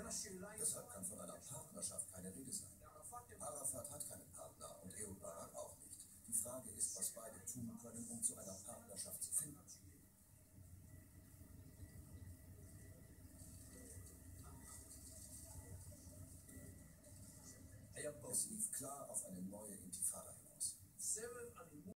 Deshalb kann von einer Partnerschaft keine Rede sein. Arafat hat keinen Partner und Ehud Barak auch nicht. Die Frage ist, was beide tun können, um zu einer Partnerschaft zu finden. Es lief klar auf eine neue Intifada hinaus.